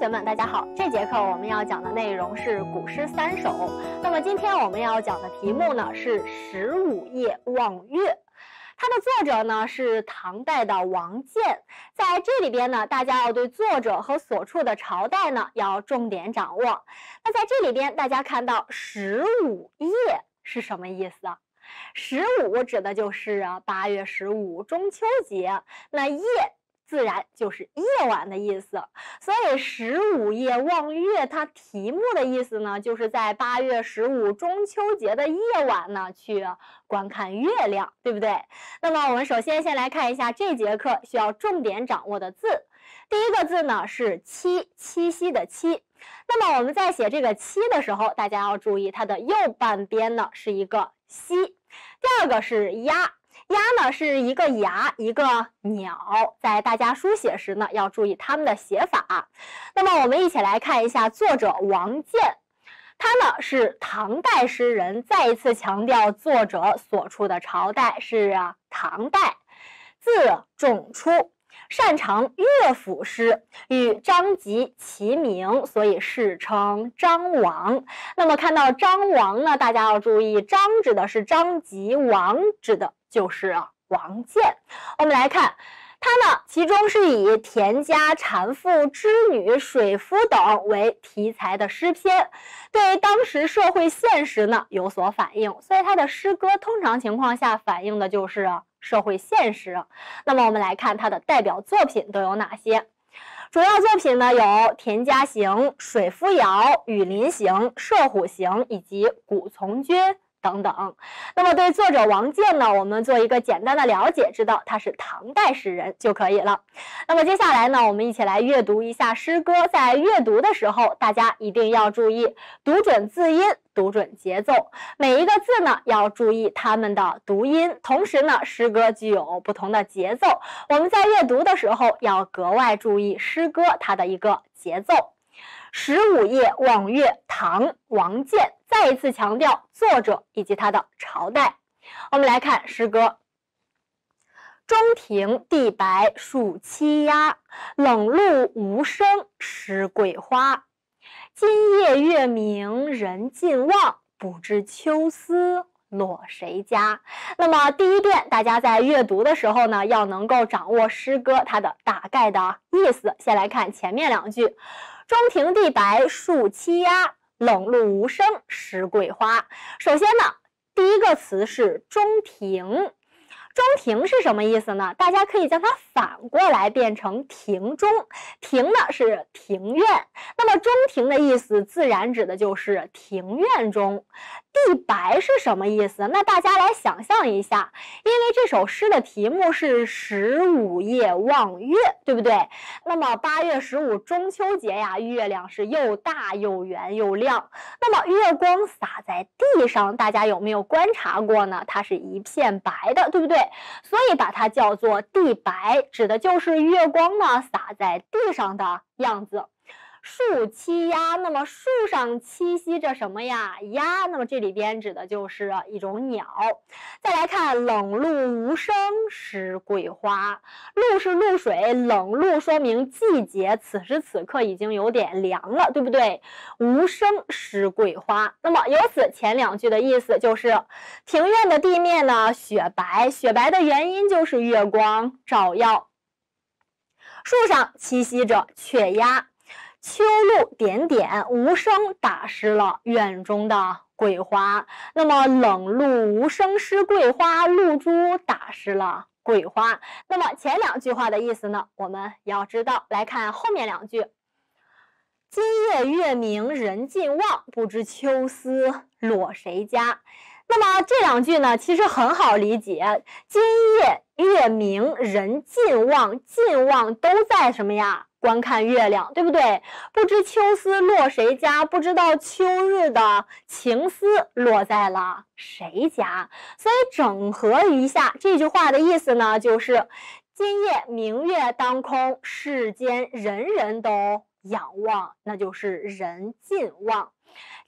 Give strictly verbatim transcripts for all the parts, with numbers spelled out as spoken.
学们，大家好！这节课我们要讲的内容是古诗三首。那么今天我们要讲的题目呢是《十五夜望月》，它的作者呢是唐代的王建。在这里边呢，大家要对作者和所处的朝代呢要重点掌握。那在这里边，大家看到十五夜是什么意思啊？十五指的就是啊八月十五中秋节，那夜自然就是夜晚的意思，所以十五夜望月，它题目的意思呢，就是在八月十五中秋节的夜晚呢，去观看月亮，对不对？那么我们首先先来看一下这节课需要重点掌握的字。第一个字呢是七，七夕的七。那么我们在写这个七的时候，大家要注意它的右半边呢是一个西。第二个是鸭。鸭呢是一个牙一个鸟，在大家书写时呢要注意它们的写法。那么我们一起来看一下作者王建，他呢是唐代诗人，再一次强调作者所处的朝代是啊唐代，字仲初，擅长乐府诗，与张籍齐名，所以世称张王。那么看到张王呢，大家要注意，张指的是张籍，王指的就是王建。我们来看他呢，其中是以田家、产妇、织女、水夫等为题材的诗篇，对当时社会现实呢有所反映，所以他的诗歌通常情况下反映的就是社会现实。那么我们来看他的代表作品都有哪些。主要作品呢有《田家行》、《水夫谣》、《雨林行》、《射虎行》以及《古从军》等等。那么对作者王建呢，我们做一个简单的了解，知道他是唐代诗人就可以了。那么接下来呢，我们一起来阅读一下诗歌。在阅读的时候，大家一定要注意读准字音，读准节奏，每一个字呢要注意它们的读音。同时呢，诗歌具有不同的节奏，我们在阅读的时候要格外注意诗歌它的一个节奏。十五夜望月，唐王建，再一次强调作者以及他的朝代。我们来看诗歌。中庭地白树栖鸦，冷露无声湿桂花。今夜月明人尽望，不知秋思落谁家。那么第一遍大家在阅读的时候呢，要能够掌握诗歌它的大概的意思。先来看前面两句。中庭地白树栖鸦，冷露无声湿桂花。首先呢，第一个词是中庭。中庭是什么意思呢？大家可以将它反过来变成庭中。庭呢是庭院，那么中庭的意思自然指的就是庭院中。地白是什么意思？那大家来想象一下，因为这首诗的题目是十五夜望月，对不对？那么八月十五中秋节呀，月亮是又大又圆又亮，那么月光洒在地上，大家有没有观察过呢？它是一片白的，对不对？所以把它叫做地白，指的就是月光呢洒在地上的样子。树栖鸦，那么树上栖息着什么呀？鸦，那么这里边指的就是一种鸟。再来看冷露无声湿桂花，露是露水，冷露说明季节此时此刻已经有点凉了，对不对？无声湿桂花，那么由此前两句的意思就是庭院的地面呢雪白，雪白的原因就是月光照耀。树上栖息着雀鸦，秋露点点，无声打湿了院中的桂花。那么冷露无声湿桂花，露珠打湿了桂花。那么前两句话的意思呢，我们要知道。来看后面两句。今夜月明人尽望，不知秋思落谁家。那么这两句呢，其实很好理解。今夜月明人尽望，尽望都在什么呀？观看月亮，对不对？不知秋思落谁家，不知道秋日的情思落在了谁家。所以整合一下这句话的意思呢，就是今夜明月当空，世间人人都仰望，那就是人尽望。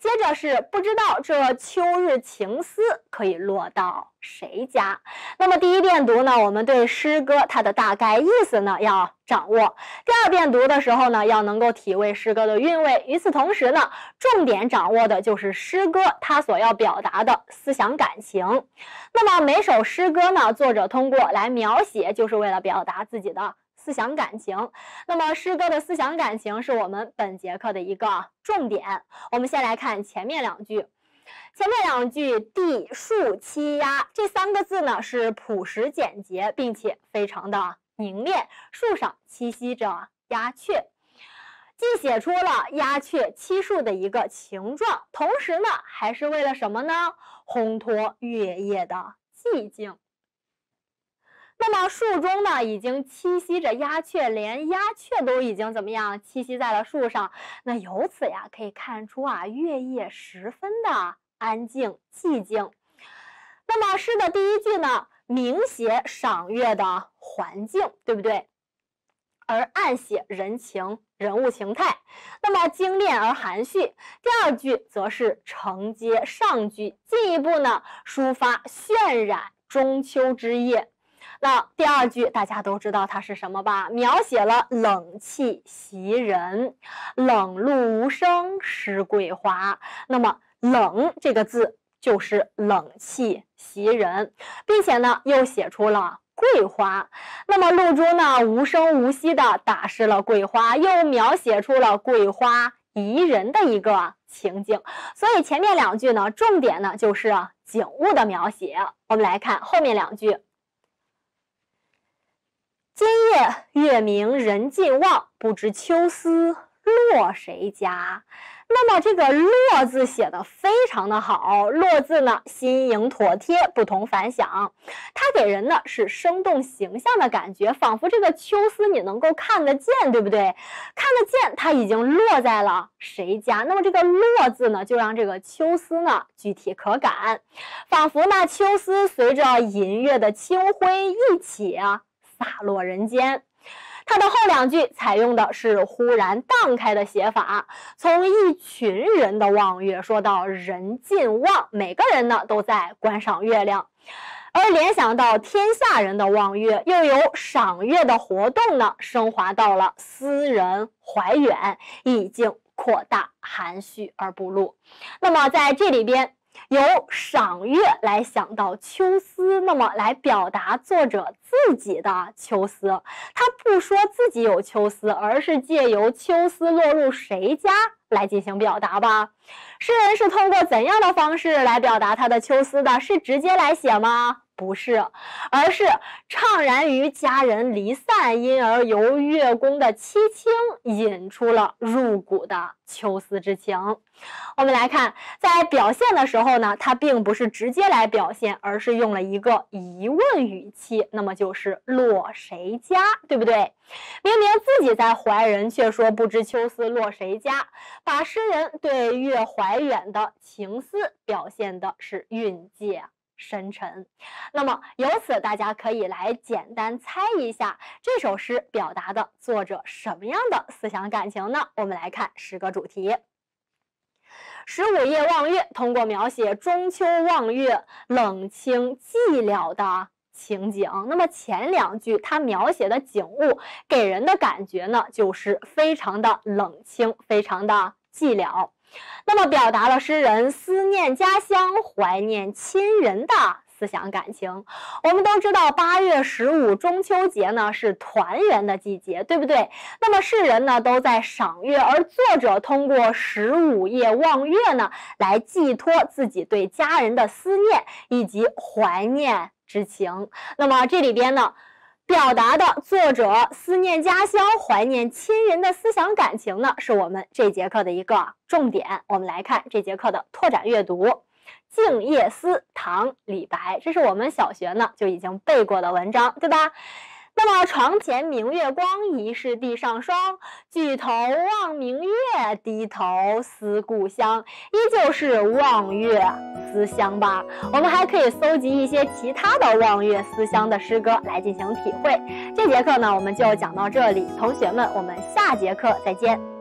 接着是不知道这秋日情思可以落到谁家。那么第一遍读呢，我们对诗歌它的大概意思呢要掌握。第二遍读的时候呢，要能够体味诗歌的韵味。与此同时呢，重点掌握的就是诗歌它所要表达的思想感情。那么每首诗歌呢，作者通过来描写，就是为了表达自己的思想感情。那么诗歌的思想感情是我们本节课的一个重点。我们先来看前面两句。前面两句地树栖鸦这三个字呢是朴实简洁，并且非常的凝练。树上栖息着鸦雀，既写出了鸦雀栖树的一个情状，同时呢还是为了什么呢？烘托月夜的寂静。那么树中呢已经栖息着鸦雀，连鸦雀都已经怎么样栖息在了树上。那由此呀可以看出啊，月夜十分的安静寂静。那么诗的第一句呢，明写赏月的环境，对不对？而暗写人情人物情态，那么精炼而含蓄。第二句则是承接上句，进一步呢抒发渲染中秋之夜。那第二句大家都知道它是什么吧？描写了冷气袭人，冷露无声湿桂花。那么冷这个字就是冷气袭人，并且呢又写出了桂花。那么露珠呢无声无息的打湿了桂花，又描写出了桂花宜人的一个情景。所以前面两句呢，重点呢就是景物的描写。我们来看后面两句。今夜月明人尽望，不知秋思落谁家。那么这个落字写的非常的好，落字呢新颖妥帖，不同凡响。它给人的是生动形象的感觉，仿佛这个秋思你能够看得见，对不对？看得见它已经落在了谁家。那么这个落字呢，就让这个秋思呢具体可感，仿佛呢秋思随着银月的清辉一起啊洒落人间。它的后两句采用的是忽然荡开的写法，从一群人的望月说到人尽望，每个人呢都在观赏月亮，而联想到天下人的望月，又由赏月的活动呢升华到了私人怀远，意境扩大含蓄而不露。那么在这里边由赏月来想到秋思，那么来表达作者自己的秋思。他不说自己有秋思，而是借由秋思落入谁家来进行表达吧。诗人是通过怎样的方式来表达他的秋思的？是直接来写吗？不是，而是怅然于家人离散，因而由月宫的凄清引出了入骨的秋思之情。我们来看，在表现的时候呢，它并不是直接来表现，而是用了一个疑问语气，那么就是落谁家，对不对？明明自己在怀人，却说不知秋思落谁家，把诗人对月怀远的情思表现的是蕴藉深沉。那么由此大家可以来简单猜一下这首诗表达的作者什么样的思想感情呢？我们来看诗歌主题。十五夜望月通过描写中秋望月冷清寂寥的情景，那么前两句它描写的景物给人的感觉呢就是非常的冷清，非常的寂寥。那么表达了诗人思念家乡、怀念亲人的思想感情。我们都知道八月十五中秋节呢是团圆的季节，对不对？那么世人呢都在赏月，而作者通过十五夜望月呢来寄托自己对家人的思念以及怀念之情。那么这里边呢表达的作者思念家乡、怀念亲人的思想感情呢，是我们这节课的一个重点。我们来看这节课的拓展阅读。《静夜思》唐·李白，这是我们小学呢就已经背过的文章，对吧？那么床前明月光，疑是地上霜。举头望明月，低头思故乡。依旧是望月思乡吧。我们还可以搜集一些其他的望月思乡的诗歌来进行体会。这节课呢我们就讲到这里，同学们，我们下节课再见。